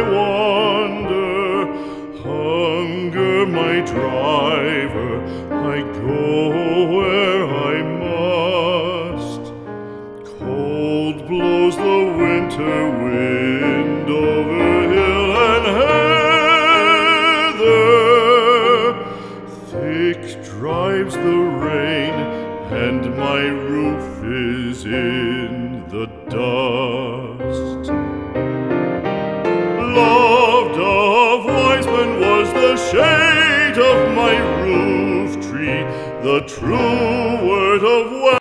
wander, hunger my driver, I go where I must. Cold blows the winter wind over hill and heather, thick drives the rain, and my roof is in the dust. Loved of wise men was the shade of my roof tree, the true word of